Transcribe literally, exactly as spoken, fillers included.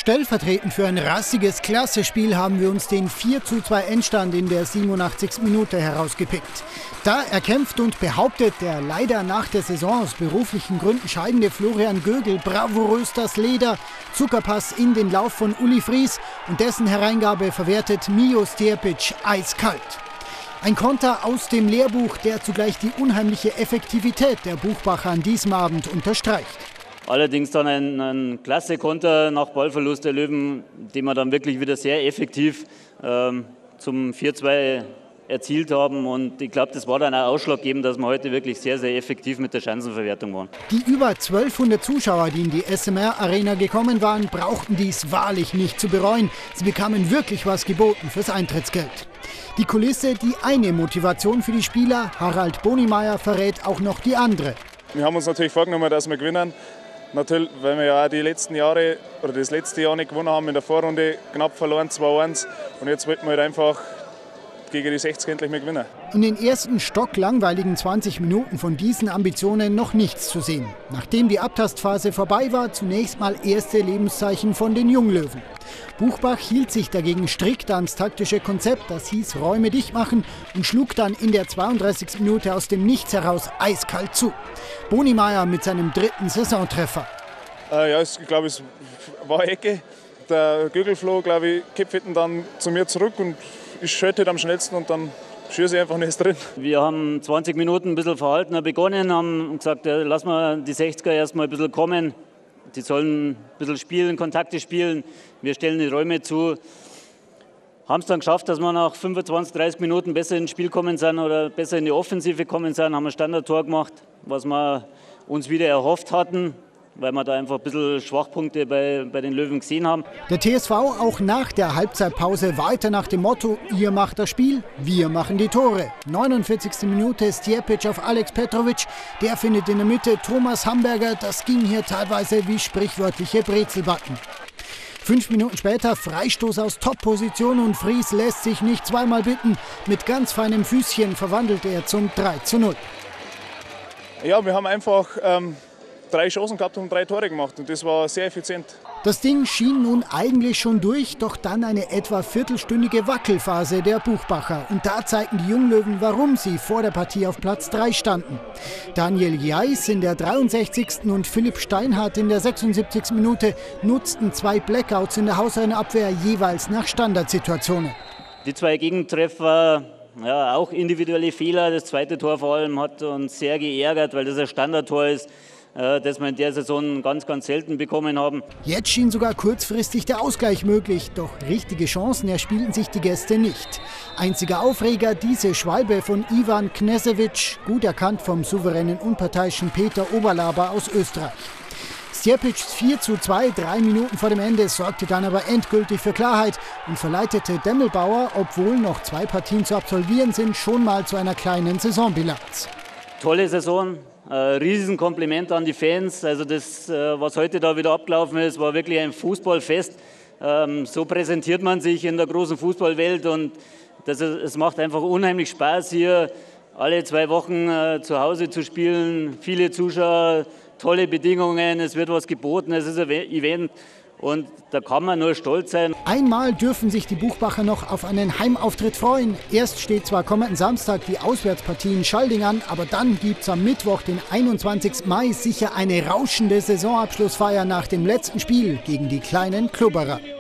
Stellvertretend für ein rassiges Klassespiel haben wir uns den vier zu zwei Endstand in der siebenundachtzigsten Minute herausgepickt. Da erkämpft und behauptet der leider nach der Saison aus beruflichen Gründen scheidende Florian Gögel bravourös das Leder. Zuckerpass in den Lauf von Uli Fries und dessen Hereingabe verwertet Mijo Stjepic eiskalt. Ein Konter aus dem Lehrbuch, der zugleich die unheimliche Effektivität der Buchbacher an diesem Abend unterstreicht. Allerdings dann ein, ein klasse Konter nach Ballverlust der Löwen, den wir dann wirklich wieder sehr effektiv ähm, zum vier zwei erzielt haben. Und ich glaube, das war dann auch ausschlaggebend, dass wir heute wirklich sehr, sehr effektiv mit der Chancenverwertung waren. Die über zwölfhundert Zuschauer, die in die S M R-Arena gekommen waren, brauchten dies wahrlich nicht zu bereuen. Sie bekamen wirklich was geboten fürs Eintrittsgeld. Die Kulisse, die eine Motivation für die Spieler, Harald Bonimeyer verrät auch noch die andere. Wir haben uns natürlich vorgenommen, dass wir gewinnen. Natürlich, weil wir ja auch die letzten Jahre oder das letzte Jahr nicht gewonnen haben, in der Vorrunde knapp verloren, zwei eins. Und jetzt wollten wir halt einfach gegen die sechzig endlich mal gewinnen. In den ersten stocklangweiligen zwanzig Minuten von diesen Ambitionen noch nichts zu sehen. Nachdem die Abtastphase vorbei war, zunächst mal erste Lebenszeichen von den Junglöwen. Buchbach hielt sich dagegen strikt ans taktische Konzept, das hieß Räume dicht machen, und schlug dann in der zweiunddreißigsten Minute aus dem Nichts heraus eiskalt zu. Bonimeyer mit seinem dritten Saisontreffer. Äh, ja, ich glaube, es war eine Ecke. Der Gögel floh, glaube ich, kippt dann zu mir zurück und ich schalte am schnellsten und dann schieße ich einfach nichts drin. Wir haben zwanzig Minuten ein bisschen verhaltener begonnen, haben gesagt, ja, lassen wir die sechziger erstmal ein bisschen kommen. Die sollen ein bisschen spielen, Kontakte spielen. Wir stellen die Räume zu. Haben es dann geschafft, dass wir nach fünfundzwanzig, dreißig Minuten besser ins Spiel kommen sind oder besser in die Offensive kommen sind. Haben ein Standardtor gemacht, was wir uns wieder erhofft hatten, weil wir da einfach ein bisschen Schwachpunkte bei, bei den Löwen gesehen haben. Der T S V auch nach der Halbzeitpause weiter nach dem Motto: Ihr macht das Spiel, wir machen die Tore. neunundvierzigste Minute Stjepic auf Alex Petrovic. Der findet in der Mitte Thomas Hamberger. Das ging hier teilweise wie sprichwörtliche Brezelbacken. Fünf Minuten später Freistoß aus Top-Position und Fries lässt sich nicht zweimal bitten. Mit ganz feinem Füßchen verwandelt er zum drei zu null. Ja, wir haben einfach ähm, drei Chancen gehabt und drei Tore gemacht und das war sehr effizient. Das Ding schien nun eigentlich schon durch, doch dann eine etwa viertelstündige Wackelphase der Buchbacher. Und da zeigten die Junglöwen, warum sie vor der Partie auf Platz drei standen. Daniel Jais in der dreiundsechzigsten und Philipp Steinhardt in der sechsundsiebzigsten Minute nutzten zwei Blackouts in der Hausherrenabwehr jeweils nach Standardsituationen. Die zwei Gegentreffer, ja, auch individuelle Fehler. Das zweite Tor vor allem hat uns sehr geärgert, weil das ein Standardtor ist, das wir in der Saison ganz, ganz selten bekommen haben. Jetzt schien sogar kurzfristig der Ausgleich möglich, doch richtige Chancen erspielten sich die Gäste nicht. Einziger Aufreger diese Schwalbe von Ivan Knežević, gut erkannt vom souveränen unparteiischen Peter Oberlaber aus Österreich. Stjepics vier zu zwei, drei Minuten vor dem Ende, sorgte dann aber endgültig für Klarheit und verleitete Demmelbauer, obwohl noch zwei Partien zu absolvieren sind, schon mal zu einer kleinen Saisonbilanz. Tolle Saison. Äh, Riesenkompliment an die Fans. Also das, äh, was heute da wieder abgelaufen ist, war wirklich ein Fußballfest. Ähm, so präsentiert man sich in der großen Fußballwelt und das ist, es macht einfach unheimlich Spaß, hier alle zwei Wochen äh, zu Hause zu spielen. Viele Zuschauer, tolle Bedingungen, es wird was geboten, es ist ein Event. Und da kann man nur stolz sein. Einmal dürfen sich die Buchbacher noch auf einen Heimauftritt freuen. Erst steht zwar kommenden Samstag die Auswärtspartie in Schalding an, aber dann gibt es am Mittwoch, den einundzwanzigsten Mai, sicher eine rauschende Saisonabschlussfeier nach dem letzten Spiel gegen die kleinen Klubberer.